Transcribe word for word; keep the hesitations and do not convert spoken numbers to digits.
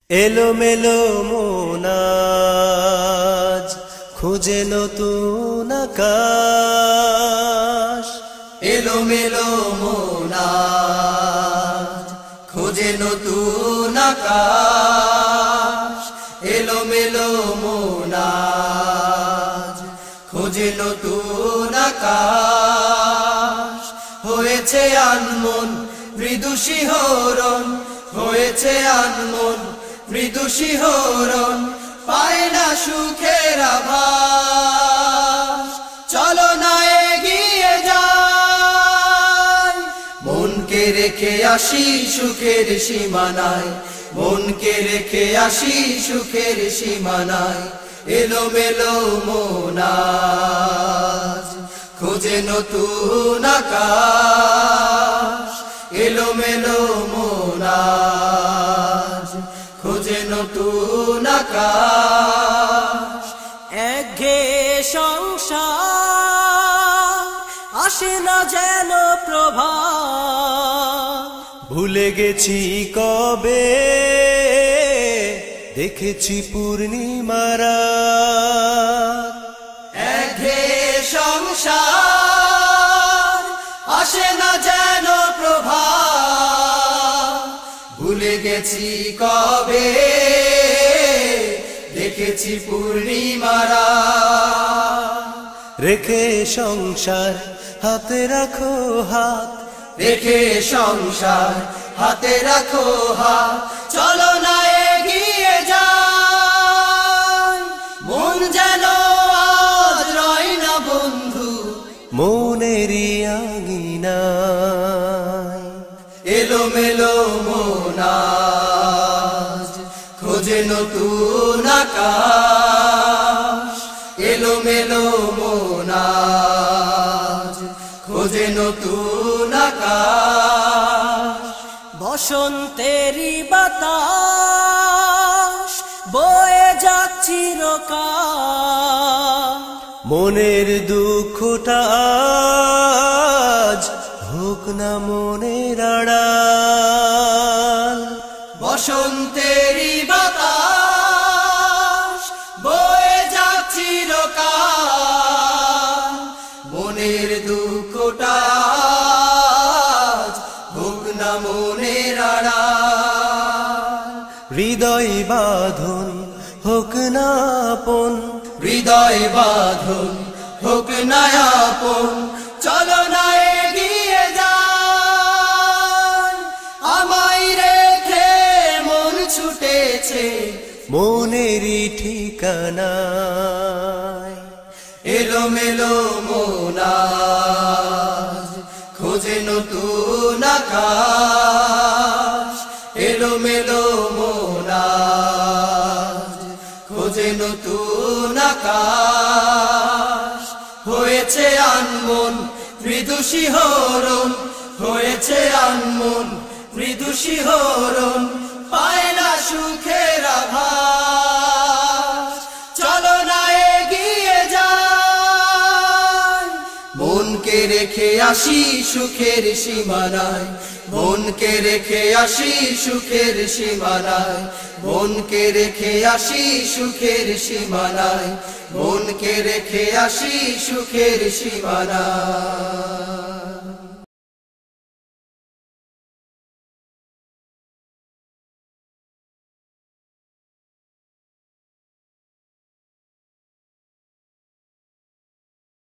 এলো মেলো মোনাজ খুঁজে নতুন আকাশ। এলো মেলো মোনাজ খুঁজে নতুন আকাশ। এলো মেলো মোনাজ খুঁজে নতুন আকাশ। হয়েছে আনমন মৃদু শিহরণ, হয়েছে আনমন মৃদু শিহরণ, পায় না সুখের আভাস। চলো না এগিয়ে যাই, মনকে রেখে আসি সুখের সীমানায়, মনকে রেখে আসি সুখের সীমানায়। এলো মেলো মোনাজ খুঁজে নতুন আকাশ। এলো মেলো মোনাজ খুঁজে নতুন আকাশ। একঘেয়ে সংসার আসে না যেন প্রভাত, ভুলে গেছি কবে দেখেছি পূর্ণিমারা। একঘেয়ে সংসার আসে না যেন প্রভাত, ভুলে গেছি কবে দেখেছি পূর্ণিমারা। রেখে সংসার হাতে রাখো হাত, রেখে সংসার হাতে রাখো হাত। চলো না এগিয়ে যাই, মন যেন আজ রয় না বন্ধু মনেরই আঙিনায়। এলো মেলো মোনাজ খোঁজে নতুন আকাশ। এলো মেলো মোনাজ খোঁজে নতুন আকাশ। বসন্তেরই বাতাস বয়ে যাচ্ছি চিরকাল, মনের দুঃখটা আজ হোক না মনের আড়াল। বসন্তেরই বাতাস বয়ে যাচ্ছি চিরকাল, মনের দুঃখটা আজ হোক না মনের আড়াল। হৃদয় বাঁধন হোক না আপন, হৃদয় বাঁধন হোক না আপন। চলো না এগিয়ে যাই, আমায় রেখে মন ছুটেছে মনেরই ঠিকানায়। এলো মেলো মোনাজ খোঁজে নতুন আকাশ। এলো মেলো মোনাজ খোঁজে নতুন আকাশ। হয়েছে আনমন মৃদু শিহরণ, হয়েছে আনমন মৃদু শিহরণ, পায় না সুখের আভাস। চলো না এগিয়ে যাই, মনকে রেখে আসি সুখের সীমানায়, মনকে রেখে আসি সুখের সীমানায়, মনকে রেখে আসি সুখের সীমানায়, মনকে রেখে আসি সুখের সীমানায়।